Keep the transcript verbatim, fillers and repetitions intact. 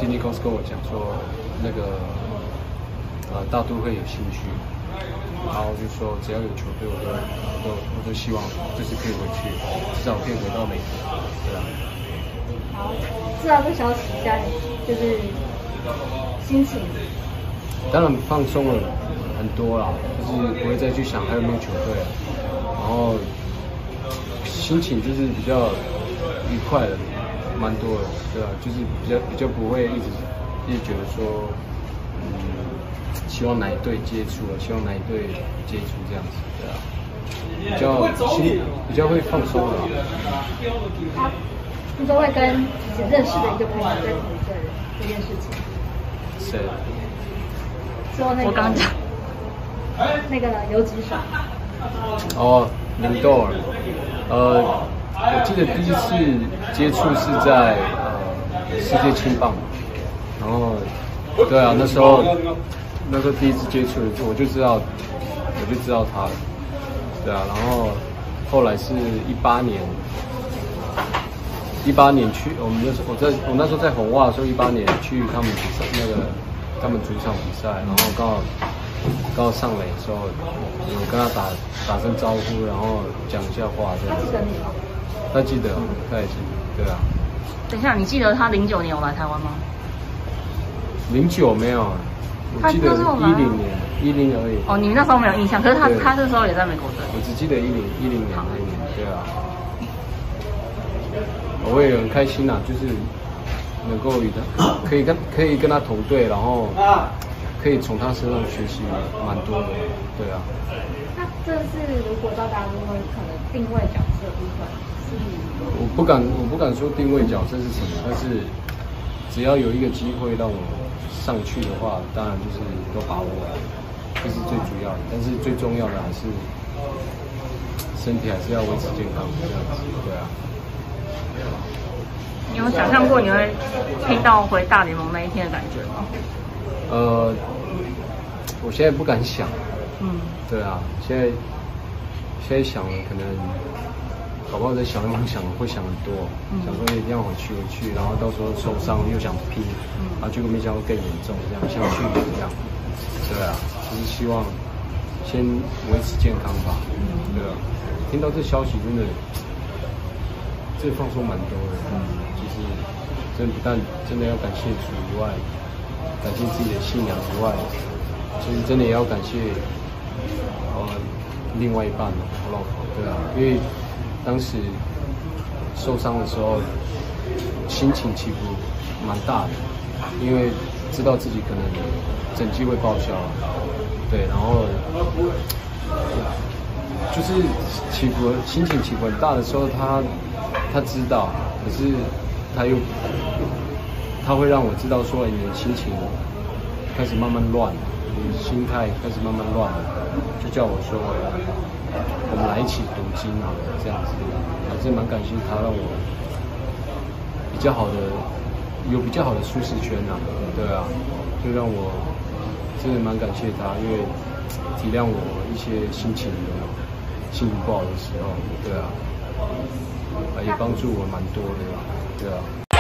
经纪公司跟我讲说，那个呃大都会有兴趣，然后就说只要有球队，我都我都我都希望就是可以回去，至少可以回到美国，对啊。 好，知道这消息，现在就是心情。 当然放松了很多啦，就是不会再去想还有没有球队，然后心情就是比较愉快的，蛮多的，对吧、啊？就是比较比较不会一直一直觉得说，嗯，希望哪一队接触啊，希望哪一队接触这样子，对啊，比较心比较会放松了。 他听说会跟以前认识的一个朋友在同一队这件事情。 谁？ 说那个我刚讲那个游击手。 哦，林豆尔，呃，我记得第一次接触是在呃世界青棒，然后对啊，那时候那时候第一次接触，我就知道我就知道他了，对啊，然后后来是一八年，一八年去我们那时候我在我那时候在红袜的时候，一八年去他们比赛那个他们主场比赛，然后刚好。刚好上垒的时候，有跟他打打声招呼，然后讲一下话这样。 他记得你吗？ 他记得，他也记得，对啊。 等一下，你记得他零九年有来台湾吗？ 零九没有，我记得一零年，一零而已。 哦，你那时候没有印象，可是他对他那时候也在美国队。 我只记得一零一零年那一年，对啊。我也很开心啊，就是能够与他可以跟可以跟他同队，然后。可以从他身上学习蛮多的，对啊。 那这是如果到大都会可能定位角色的部分是？ 我不敢，我不敢说定位角色是什么，但是只要有一个机会让我上去的话，当然就是都把握了，这是最主要的。但是最重要的还是身体还是要维持健康，这样子，对啊。 你有想象过你会拼到回大联盟那一天的感觉吗？ 呃，我现在不敢想， 嗯， 对啊，现在现在想可能，搞不好在想那梦想会想很多，嗯、想说一定要回去回去，然后到时候受伤又想拼，嗯，然后结果没想到更严重，这样像去年一样，对啊，就是希望先维持健康吧，嗯、对啊，听到这消息真的，这放松蛮多的，嗯，就是真的不但真的要感谢主以外。感谢自己的信仰以外，其实真的也要感谢呃另外一半我老婆，对啊，因为当时受伤的时候，心情起伏蛮大的，因为知道自己可能整季会报销，对，然后就是起伏心情起伏很大的时候，他他知道，可是他又。他会让我知道说，你的心情开始慢慢乱，你的心态开始慢慢乱了，就叫我说，我们来一起读经啊，这样子，还是蛮感谢他，让我比较好的有比较好的舒适圈啊，对啊，就让我真的蛮感谢他，因为体谅我一些心情的心情不好的时候，对啊，也帮助我蛮多的，对啊。